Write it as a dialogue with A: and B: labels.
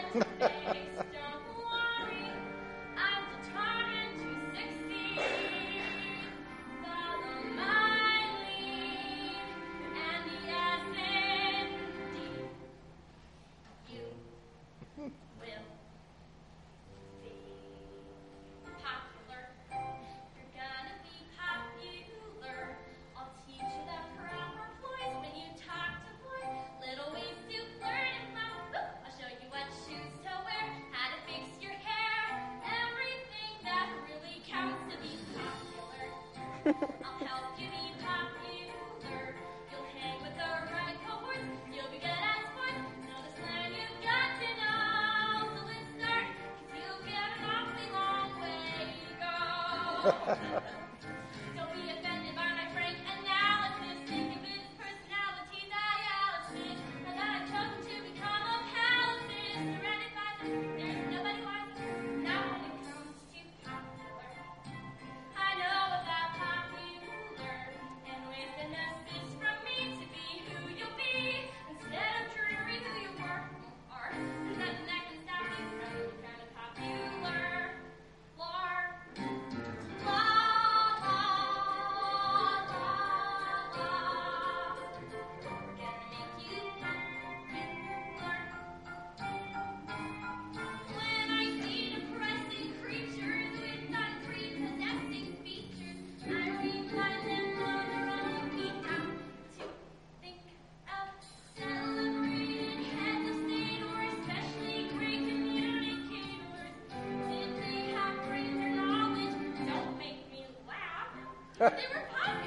A: Don't be offended by my frank analysis. Think of it as personality dialysis. Now that I've chosen to become a palaces, surrounded by them, there's nobody wiser. Now when it comes to popular, I know about popular, and with an assist from me to be who you'll be, instead of dreary who you are. There's nothing that can stop you from becoming popular. Lar. La, la, la, la. Gonna make you popular. When I see depressing creatures with unprepossessing features, I remind them on their own feet not to think of celebrated heads of state or especially great communicators. Did they have brains or knowledge? Don't make me laugh. They were popular.